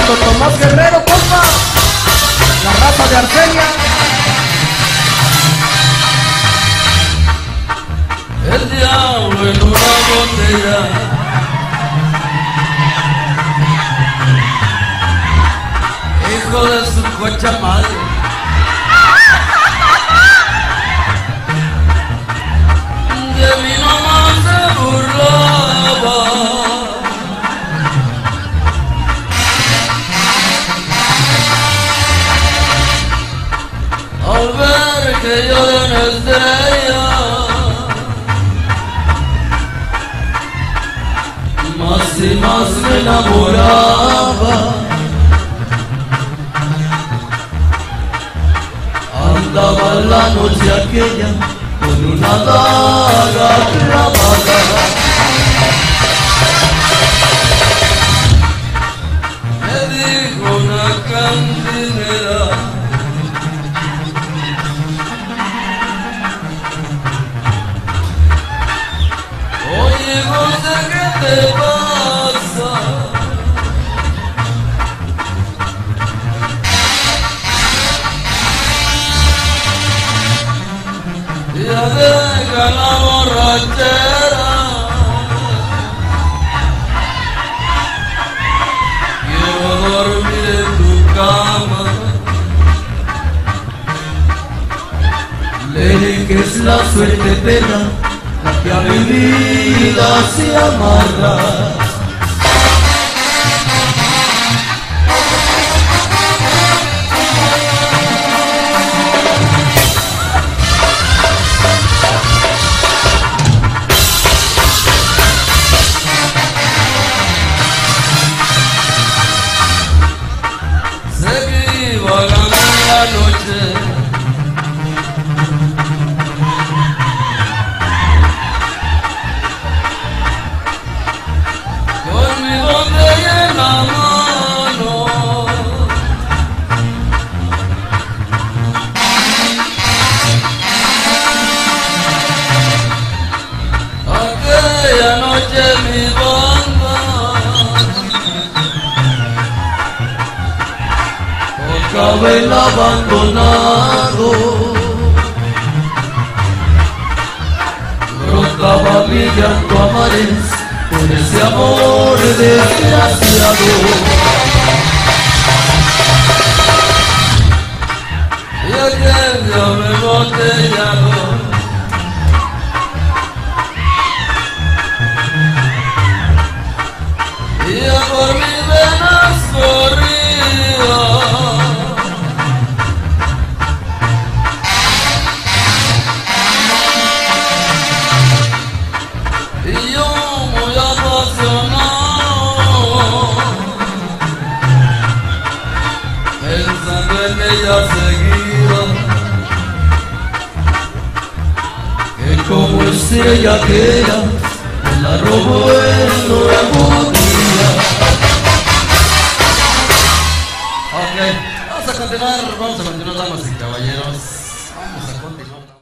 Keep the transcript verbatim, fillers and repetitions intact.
Santo Tomás Guerrero, compa. La raza de Argelia. El diablo en una botella, hijo de su cocha madre. De mi mamá se burlaba, al ver que yo era una estrella. Más y más me enamoraba, andaba la noche aquella con una daga clavada. Me dijo una cantinera: oye, José, ¿qué te pasa? Ya deja la borrachera, quiero dormir en tu cama. Le dije que es la suerte pena la que a mi vida se amarra. Seguí vagando en la noche, con mi botella en la mano. Aquella noche mi banda tocaba el abandonado, brotaba mi llanto a mares por ese amor desgraciado. Y aquel día me embotellado, y ya por mis venas corría y yo muy apasionado, pensando en ella seguida, que como estrella que era, me la robó el nuevo día. Ok, vamos a continuar, vamos a continuar, damas y caballeros, vamos a continuar.